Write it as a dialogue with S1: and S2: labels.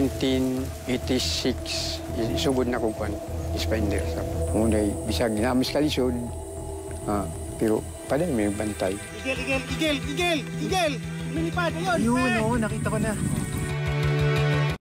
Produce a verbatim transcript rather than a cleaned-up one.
S1: nineteen eighty-six, isugod na ko kwan, Spindler. Muna, bisag namis kalisod, ah, pero pala may bantay.
S2: Igel, igel, igel, igel, igel! Lumipad, ayun!
S3: Yun, oo, nakita ko na.